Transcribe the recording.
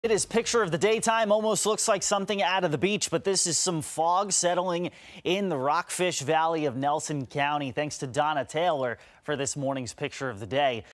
It is picture of the daytime, almost looks like something out of the beach, but this is some fog settling in the Rockfish Valley of Nelson County. Thanks to Donna Taylor for this morning's picture of the day.